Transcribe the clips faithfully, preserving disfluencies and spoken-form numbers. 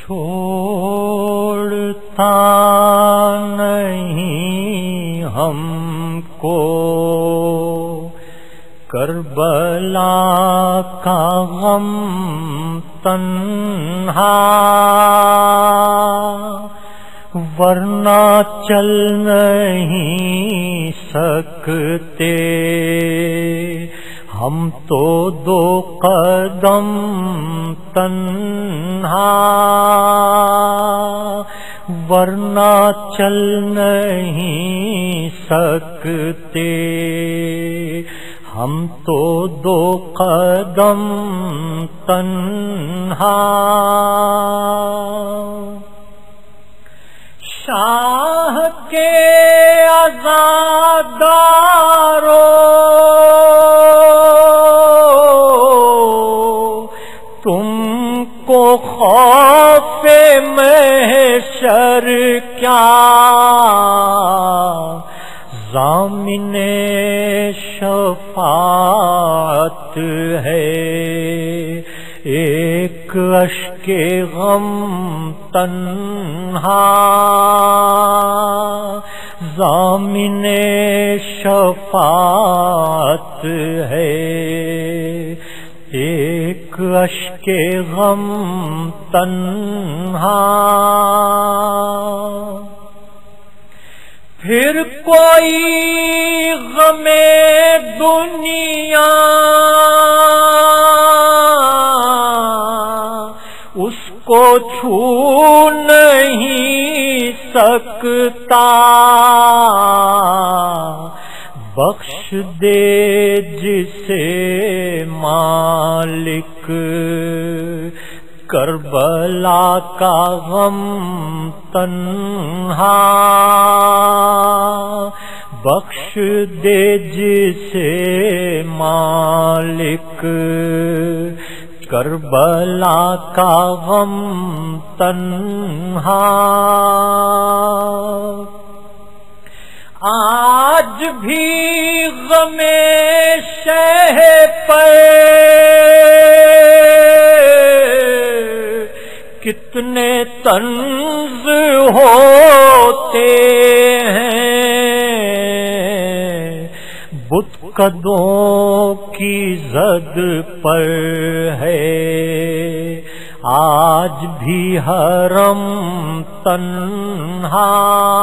چھوڑتا نہیں ہم کو کربلا کا غم تنہا، ورنہ چل نہیں سکتے ہم تو دو قدم تنہا، ورنہ چل نہیں سکتے ہم تو دو قدم تنہا۔ شاہ کے عزادارو تم کو خوف محشر کیا، ضامن شفاعت ہے ایک اشک غم تنہا، ضامن شفاعت ہے ایک اشک غم تنہا۔ پھر کوئی غم دنیا اس کو چھو نہیں سکتا، بخش دے جسے مالک کربلا کا غم تنہا، بخش دے جسے مالک کربلا کا غم تنہا۔ آج بھی غم شہ پر کتنے طنز ہوتے ہیں، بت قدوں کی زد پر ہے آج بھی حرم تنہا،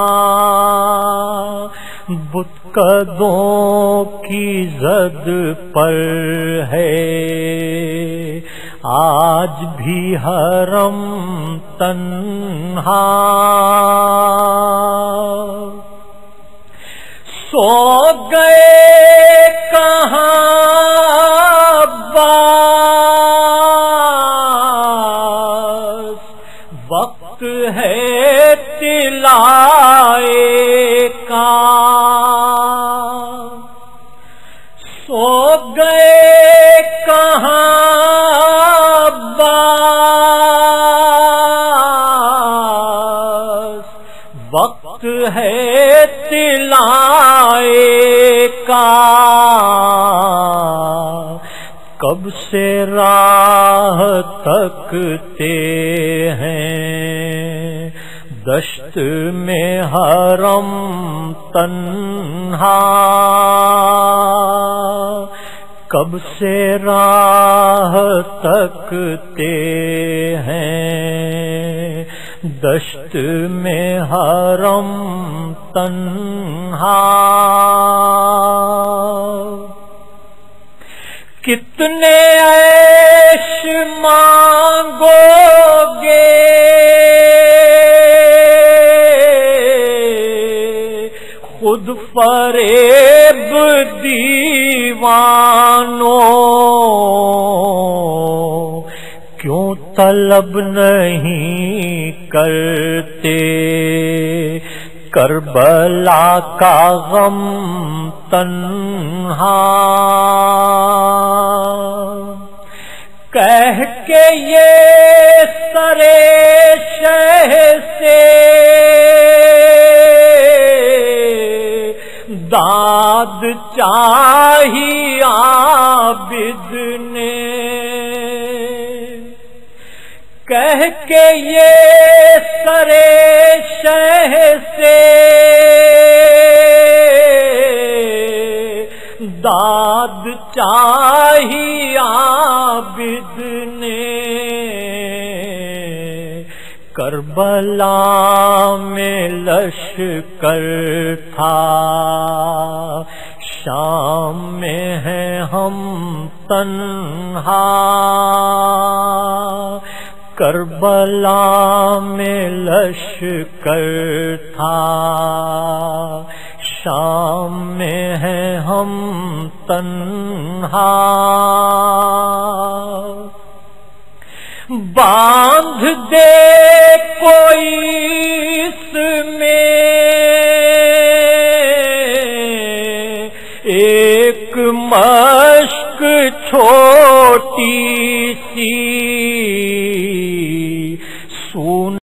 بت قدوں کی زد پر ہے آج بھی حرم تنہا۔ سو گئے کہاں عباس، وقت ہے طلائے کا، سو گئے کہاں عباس، وقت ہے طلائے کا، کب سے راہ تکتے ہیں دشت میں حرم تنہا، کب سے راہ تکتے ہیں دشت میں حرم تنہا۔ کتنے عیش مانگو گے خود فریب دیوانوں، کیوں طلب نہیں کرتے کربلا کا غم تنہا، کہہ کے یہ سرے شہ سے داد چاہی عابد نے، کہہ کے یہ سرے شہ سے داد چاہی عابد نے، کربلا میں لشکر تھا شام میں ہیں ہم تنہا، کربلا میں لشکر تھا شام میں ہیں ہم تنہا، باندھ دے کوئی اس میں ایک مشق چھوٹی سی، سون